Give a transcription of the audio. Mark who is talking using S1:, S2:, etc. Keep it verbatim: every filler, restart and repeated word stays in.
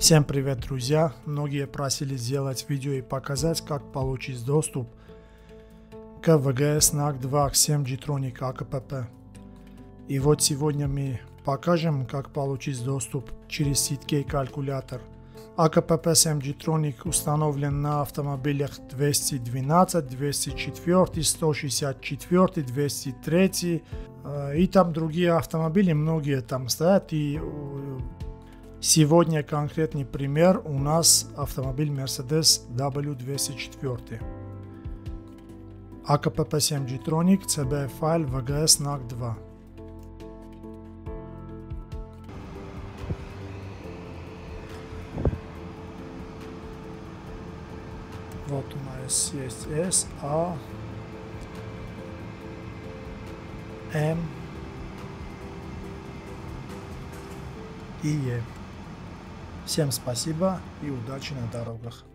S1: Всем привет, друзья! Многие просили сделать видео и показать, как получить доступ к ви джи эс нак два семь G-Tronic а ка пэ пэ. И вот сегодня мы покажем, как получить доступ через ситкей калькулятор. а ка пэ пэ семь G-Tronic установлен на автомобилях двести двенадцать, двести четыре, сто шестьдесят четыре, двести три и там другие автомобили, многие там стоят. И сегодня конкретный пример, у нас автомобиль Mercedes дабл ю двести четыре. а ка пэ пэ семь G-Tronic, си би файл ви джи эс нак два. Вот у нас есть S, A, M и E. Всем спасибо и удачи на дорогах.